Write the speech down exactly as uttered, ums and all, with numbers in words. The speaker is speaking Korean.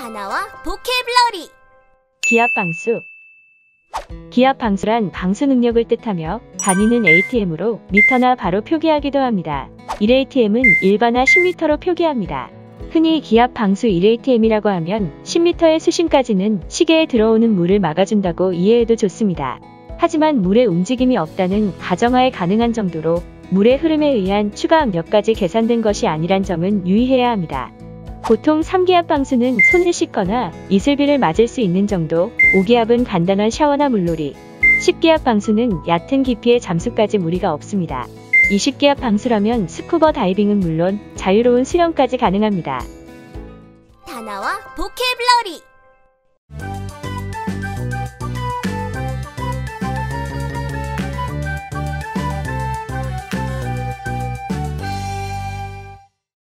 단어와 보케블러리. 기압 방수. 기압 방수란 방수 능력을 뜻하며 단위는 에이티엠으로 미터나 바로 표기하기도 합니다. 일 에이티엠은 일바나 십 미터로 표기합니다. 흔히 기압 방수 일 에이티엠이라고 하면 십 미터의 수심까지는 시계에 들어오는 물을 막아준다고 이해해도 좋습니다. 하지만 물의 움직임이 없다는 가정하에 가능한 정도로 물의 흐름에 의한 추가 압력까지 계산된 것이 아니란 점은 유의해야 합니다. 보통 삼 기압 방수는 손을 씻거나 이슬비를 맞을 수 있는 정도, 오 기압은 간단한 샤워나 물놀이, 십 기압 방수는 얕은 깊이의 잠수까지 무리가 없습니다. 이십 기압 방수라면 스쿠버 다이빙은 물론 자유로운 수영까지 가능합니다. 단어와 보케블러리.